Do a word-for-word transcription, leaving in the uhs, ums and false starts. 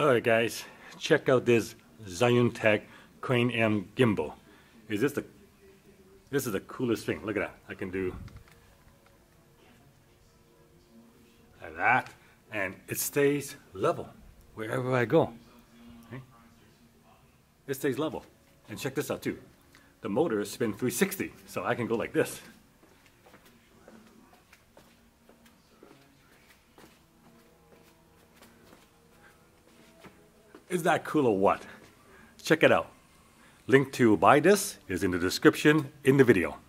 Alright guys, check out this Shiyun Tech Crane M Gimbal. Is this the this is the coolest thing. Look at that. I can do like that, and it stays level wherever I go. Okay? It stays level. And check this out too. The motor spin three sixty, so I can go like this. Is that cool or what? Check it out. Link to buy this is in the description in the video.